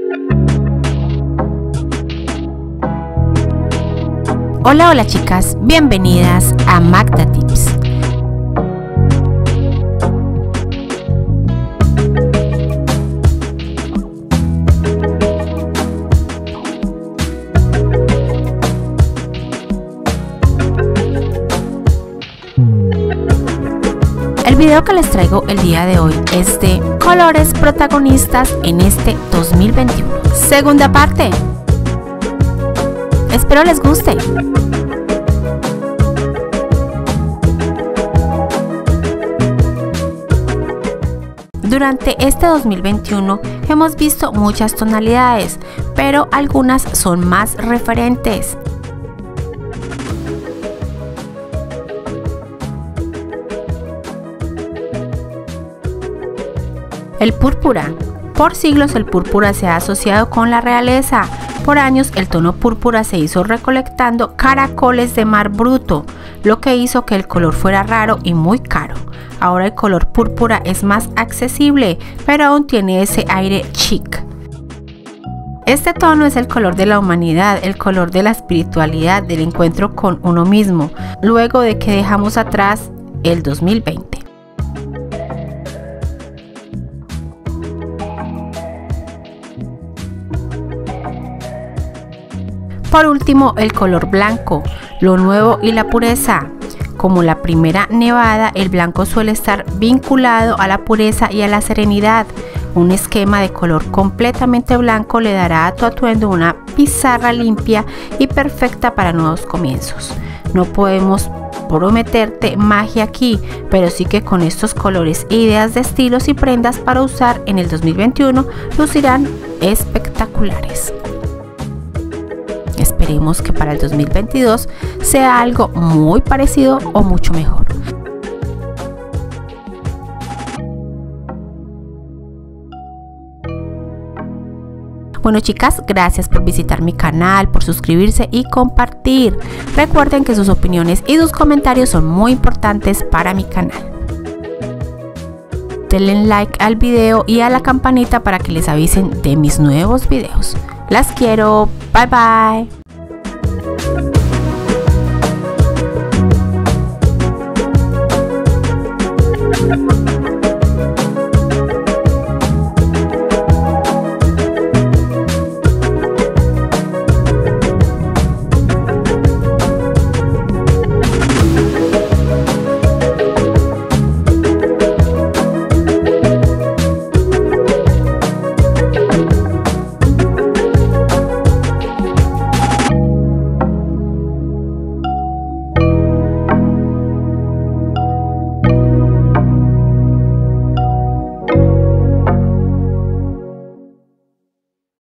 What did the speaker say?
Hola chicas, bienvenidas a Magda Tips. El video que les traigo el día de hoy es de colores protagonistas en este 2021. Segunda parte. Espero les guste. Durante este 2021 hemos visto muchas tonalidades, pero algunas son más referentes. El púrpura. Por siglos el púrpura se ha asociado con la realeza. Por años el tono púrpura se hizo recolectando caracoles de mar bruto, lo que hizo que el color fuera raro y muy caro. Ahora el color púrpura es más accesible, pero aún tiene ese aire chic. Este tono es el color de la humanidad, el color de la espiritualidad, del encuentro con uno mismo, luego de que dejamos atrás el 2020. Por último, el color blanco, lo nuevo y la pureza. Como la primera nevada, el blanco suele estar vinculado a la pureza y a la serenidad. Un esquema de color completamente blanco le dará a tu atuendo una pizarra limpia y perfecta para nuevos comienzos. No podemos prometerte magia aquí, pero sí que con estos colores e ideas de estilos y prendas para usar en el 2021 lucirán espectaculares. Esperemos que para el 2022 sea algo muy parecido o mucho mejor. Bueno chicas, gracias por visitar mi canal, por suscribirse y compartir. Recuerden que sus opiniones y sus comentarios son muy importantes para mi canal. Denle like al video y a la campanita para que les avisen de mis nuevos videos. Las quiero, bye bye.